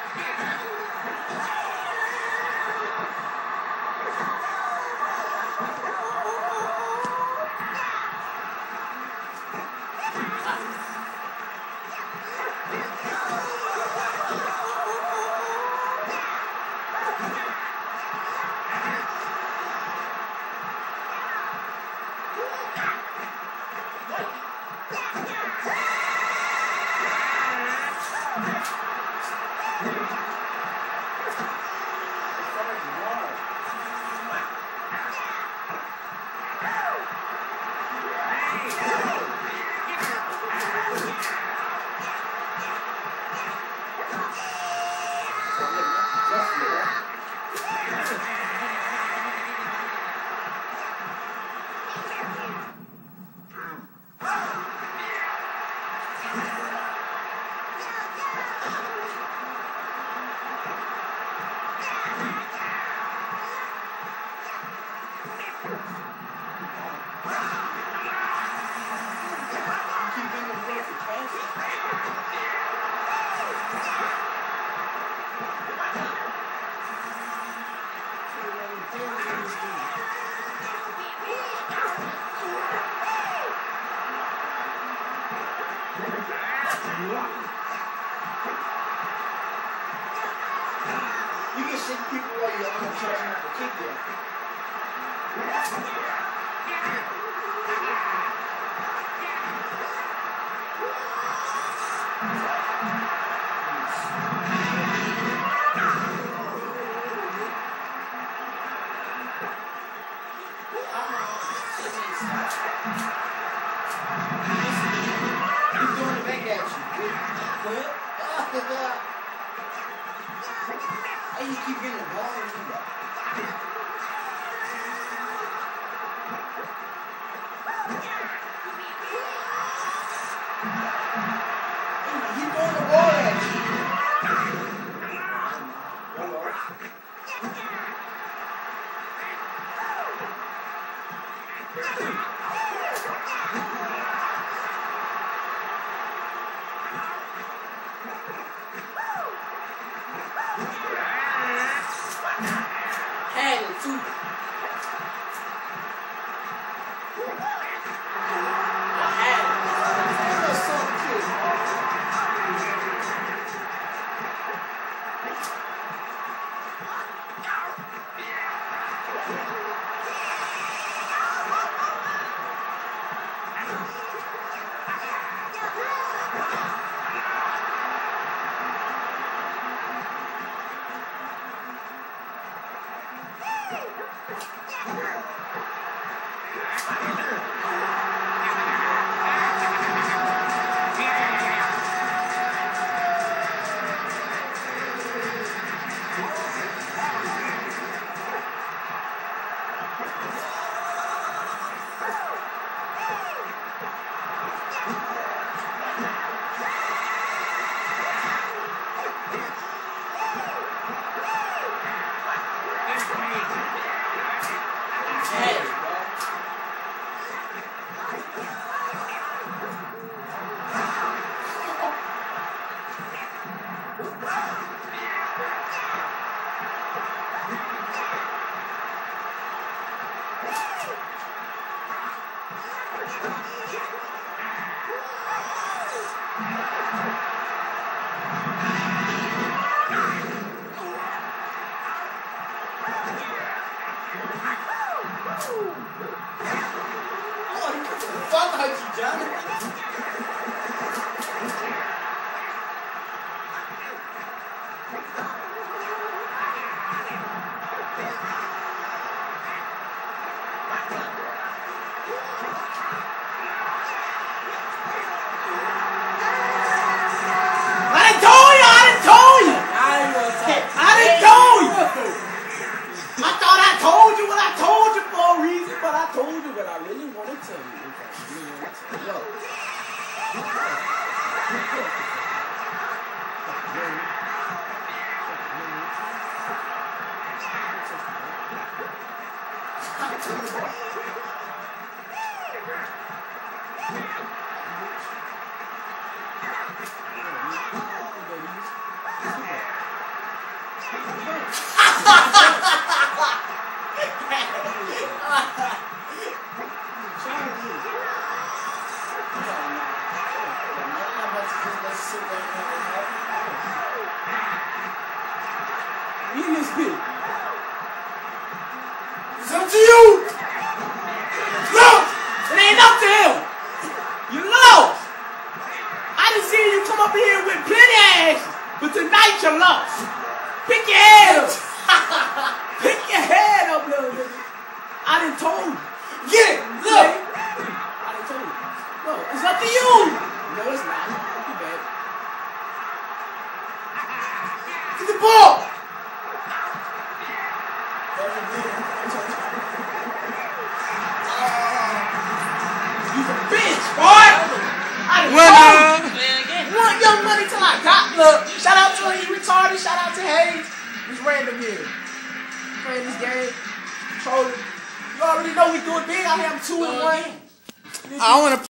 You can see people while you're on the train at the kick He's throwing it back at you. What? Hey, you keep getting the ball. He's throwing the ball at you. Had it too. I had it. That's so cute. In this bitch. It's up to you. Look! It ain't up to him. You lost. I done seen you come up here with plenty of asses, but tonight you lost. Pick your head up. Pick your head up, little nigga. I done told you. Get it. Look. I done told you. No, it's up to you. No, it's not. You bad. Get the ball. You a bitch, boy. I done told you. Want your money till I got. Look, shout out to you retarded. Shout out to Hayes. It's random here. Playing this game. Trolling. You already know we do it big. I am 2-1. I want to.